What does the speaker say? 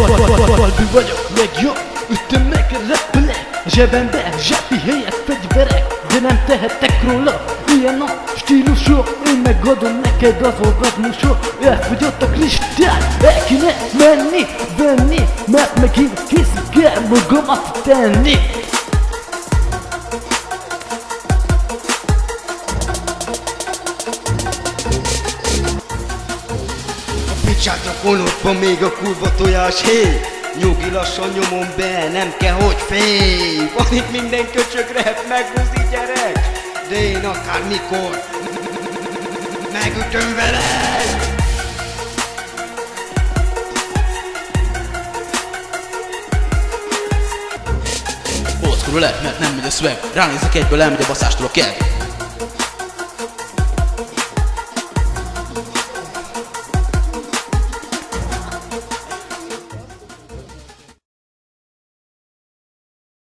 Balbi vagyok, legjobb, ütöm meg, repülek. Zsebembe zsepi helyett fegyverek, de nem tehetek róla. Ilyen a stílusok, én megadom neked az orgazmusok. Elfogyott a kristály, el kéne menni, venni, mert megint készül kell magamat tenni. Picsátnak vonotban még a kurva tojás, hé! Nyugi lassan nyomom be, nem kell hogy félj. Van itt minden köcsög rep, megbuzi gyerek, de én akármikor megütöm veled. Oldschool lehet, mert nem megy a swag. Ránézek egyből, elmegy a baszástól a kedv.